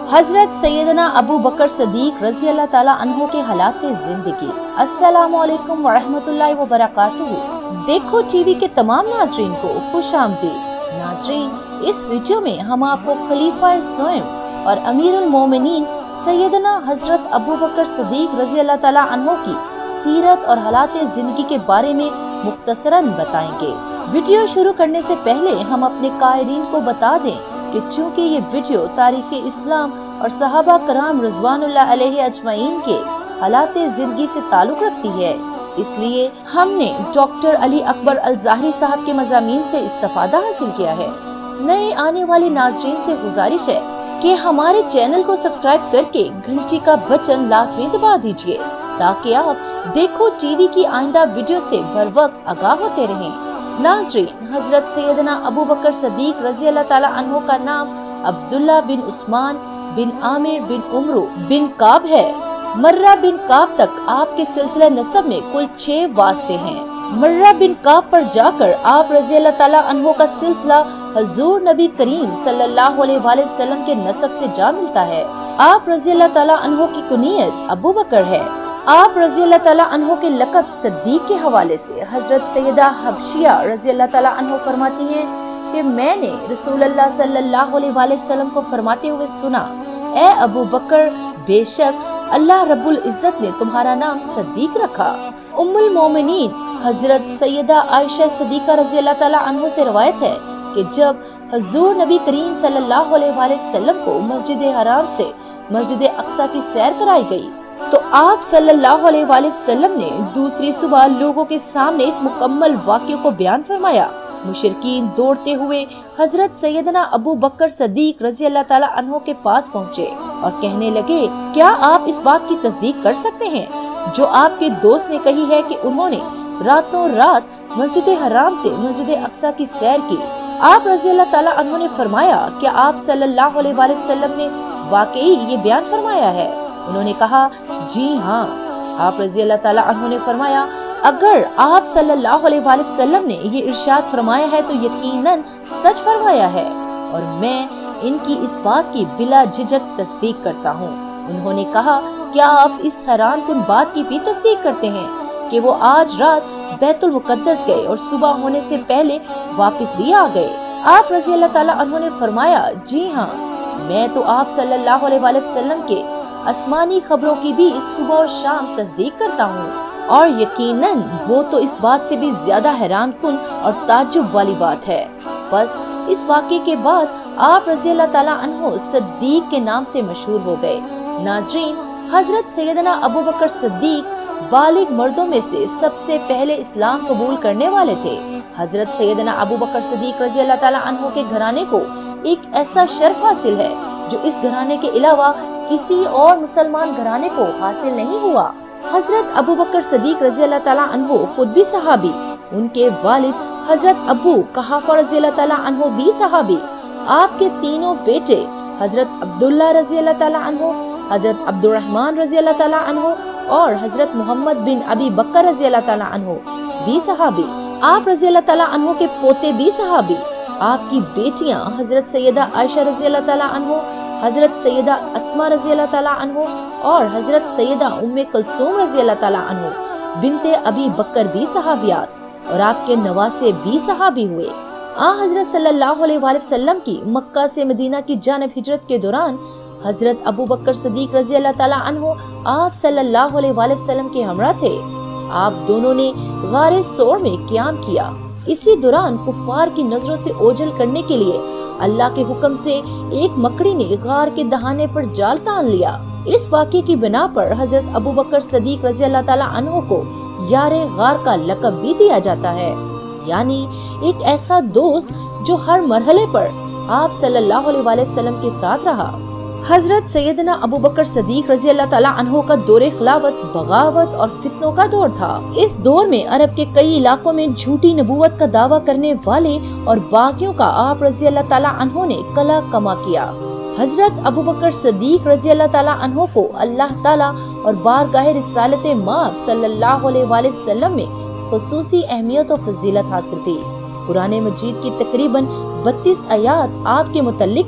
हजरत सैयदना अबू बकर सदीक रज़ी अल्लाह ताला अन्हो के हालात जिंदगी। अस्सलामु अलैकुम व रहमतुल्लाहि व बरकातुहू। देखो टीवी के तमाम नाजरीन को खुश आमदीद। नाजरीन, इस वीडियो में हम आपको खलीफा स्वयं और अमीरुल मोमिनीन सैयदना हजरत अबू बकर सदीक रज़ी अल्लाह ताला अन्हो की सीरत और हालात जिंदगी के बारे में मुख्तसरन बताएंगे। वीडियो शुरू करने से पहले हम अपने कायरीन को बता दें कि चूँकि ये वीडियो तारीख़ इस्लाम और सहाबा कराम रज़वानुल्लाह अलैहि अजमईन के हालात जिंदगी से ताल्लुक़ रखती है, इसलिए हमने डॉक्टर अली अकबर अल ज़ाहरी साहब के मज़ामीन से इस्तिफ़ादा हासिल किया है। नए आने वाले नाज़रीन से गुजारिश है कि हमारे चैनल को सब्सक्राइब करके घंटी का बटन लाजमी दबा दीजिए ताकि आप देखो टीवी की आइंदा वीडियो से बर वक्त आगाह होते रहें। नाज़रीन, हजरत सैयदना अबू बकर सदीक रज़ी अल्लाह ताला अन्हो का नाम अब्दुल्ला बिन उस्मान बिन आमिर बिन उमरू बिन काब है। मर्रा बिन काब तक आपके सिलसिला नसब में कुल 6 वास्ते हैं। मर्रा बिन काब पर जाकर आप रज़ी अल्लाह ताला अन्हो का सिलसिला हजूर नबी करीम सल्लल्लाहु अलैहि वसल्लम के नसब से जा मिलता है। आप रज़ी अल्लाह ताला अन्हो की कुनियत अबू बकर है। आप रज़ी अल्लाह ताला अन्हो के लक़ब सिद्दीक के हवाले से हजरत सैयदा हबशिया रज़ी अल्लाह ताला अन्हो फरमाती हैं कि मैंने रसूलुल्लाह सल्लल्लाहु अलैहि वसल्लम को फरमाते हुए सुना, ए अबू बकर, बेशक अल्लाह रब्बुल इज्जत ने तुम्हारा नाम सिद्दीक रखा। उम्मुल मोमिनीन हजरत सैयदा आयशा सिद्दीका रज़ी अल्लाह ताला अन्हो से रवायत है कि जब हजूर नबी करीम सल्लल्लाहु अलैहि वसल्लम को मस्जिद हराम से मस्जिद अक्सा की सैर कराई गई तो आप सल्लल्लाहु अलैहि वसल्लम ने दूसरी सुबह लोगों के सामने इस मुकम्मल वाक़े को बयान फरमाया। मुशरिकीन दौड़ते हुए हजरत सैयदना अबू बकर सदीक रज़ी अल्लाह ताला अन्हो के पास पहुँचे और कहने लगे, क्या आप इस बात की तस्दीक कर सकते हैं जो आपके दोस्त ने कही है कि उन्होंने रातों रात मस्जिद हराम से मस्जिद अक्सा की सैर की? आप रज़ी अल्लाह ताला अन्हो ने फरमाया, क्या आप सल्लल्लाहु अलैहि वसल्लम ने वाकई ये बयान फरमाया है? उन्होंने कहा, जी हाँ। आप रज़ी अल्लाह ताला अन्हो ने फरमाया, अगर आप सल्लल्लाहु अलैहि वसल्लम ने ये इरशाद फरमाया है तो यकीनन सच फरमाया है और मैं इनकी इस बात की बिला झिझक तस्दीक करता हूँ। उन्होंने कहा, क्या आप इस हैरान कुन बात की भी तस्दीक करते हैं कि वो आज रात बैतुल मुक़द्दस गए और सुबह होने से पहले वापस भी आ गए? आप रज़ी अल्लाह ताला अन्हो ने फरमाया, जी हाँ, मैं तो आप सल्लल्लाहु अलैहि वसल्लम के आसमानी खबरों की भी इस सुबह और शाम तस्दीक करता हूँ और यकीनन वो तो इस बात से भी ज्यादा हैरान कुन और ताज्जुब वाली बात है। बस इस वाक़े के बाद आप रज़ी अल्लाह ताला अन्हो सिद्दीक के नाम से मशहूर हो गए। नाजरीन, हजरत सैयदना अबू बकर सिद्दीक बालिग मर्दों में से सबसे पहले इस्लाम कबूल करने वाले थे। हजरत सैयदना अबू बकर सिद्दीक रज़ी अल्लाह ताला अन्हो के घराने को एक ऐसा शर्फ हासिल है जो इस घराने के अलावा किसी और मुसलमान घराने को हासिल नहीं हुआ। हजरत अबू बकर सिद्दीक रज़ी अल्लाह ताला अन्हो खुद भी सहाबी, उनके वालिद हजरत अबू कुहाफा रज़ी अल्लाह ताला अन्हो भी सहाबी, आपके तीनों बेटे हजरत अब्दुल्ला रज़ी अल्लाह ताला अन्हो, हजरत अब्दुर्रहमान रज़ी अल्लाह ताला अन्हो और हजरत मोहम्मद बिन अबी बकर रज़ी अल्लाह ताला अन्हो भी सहाबी। आप रज़ी अल्लाह ताला अन्हो के पोते भी सहाबी। आपकी बेटियां हजरत सैयदा आयशा रज़ी अल्लाह ताला अन्हो, हजरत सैयदा अस्मा रज़ी अल्लाह ताला अन्हो और हजरत सैयदा उम्मे कुलसूम रज़ी अल्लाह ताला अन्हो बिन्त अबी बकर भी सहाबियात और आपके नवासे भी सहाबी हुए। हजरत सल्लल्लाहु अलैहि वसल्लम की मक्का से मदीना की जानब हिजरत के दौरान हजरत अबू बकर सिद्दीक रज़ी अल्लाह ताला अन्हो आप सल्लल्लाहु अलैहि वसल्लम के हमरा थे। आप दोनों ने गारे सौर में क़याम किया। इसी दौरान कुफ़ार की नजरों से ओझल करने के लिए अल्लाह के हुक्म से एक मकड़ी ने गार के दहाने पर जाल तान लिया। इस वाक़े की बिना पर हजरत अबू बकर सिद्दीक रज़ी अल्लाह ताला अन्हो को यारे गार का लक़ब भी दिया जाता है, यानी एक ऐसा दोस्त जो हर मरहले पर आप सल्लल्लाहु अलैहि वसल्लम के साथ रहा। हजरत सैयदना अबू बकर सिद्दीक रज़ी अल्लाह ताला अन्हो का दौरे खिलाफत बगावत और फितनों का दौर था। इस दौर में अरब के कई इलाकों में झूठी नबूवत का दावा करने वाले और बागियों का आप रज़ी अल्लाह ताला अन्हो ने कला कमा किया। हजरत अबू बकर सिद्दीक रज़ी अल्लाह ताला अन्हो को अल्लाह ताला और बारगाह रिसालत माब सल्लल्लाहु अलैहि वसल्लम में खुसूसी अहमियत और फजीलत हासिल थी। कुरान मजीद की तकरीबन 32 आयात आपके मुतल्लिक हैं,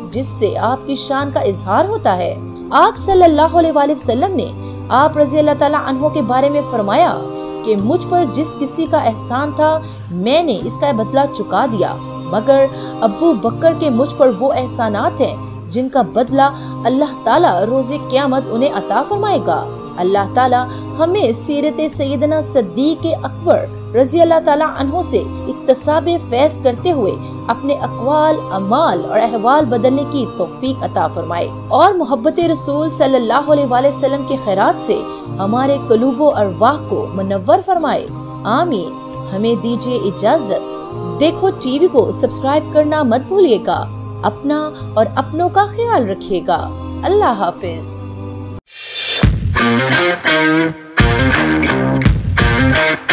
जिससे आपकी शान का इजहार होता है। आप सल्लल्लाहु अलैहि वसल्लम ने आप रज़ी अल्लाह ताला अन्हो के बारे में फरमाया कि मुझ पर जिस किसी का एहसान था मैंने इसका बदला चुका दिया, मगर अबू बकर के मुझ पर वो एहसानात हैं जिनका बदला अल्लाह ताला रोज़े क़यामत उन्हें अता फरमाएगा। अल्लाह ताला हमें सीरत सैयदना सिद्दीक़ अकबर रज़ी अल्लाह ताला अन्हो से इक्तसाब फैज़ करते हुए अपने अक़वाल, अमाल और अहवाल बदलने की तौफीक अता फरमाए और मोहब्बत रसूल सल्लल्लाहु अलैहि वसल्लम के खैरात से हमारे क़ुलूब और अरवाह को मुनव्वर फरमाए। आमीन। हमें दीजिए इजाज़त। देखो टीवी को सब्सक्राइब करना मत भूलिएगा। अपना और अपनों का ख्याल रखिएगा। अल्लाह हाफिज।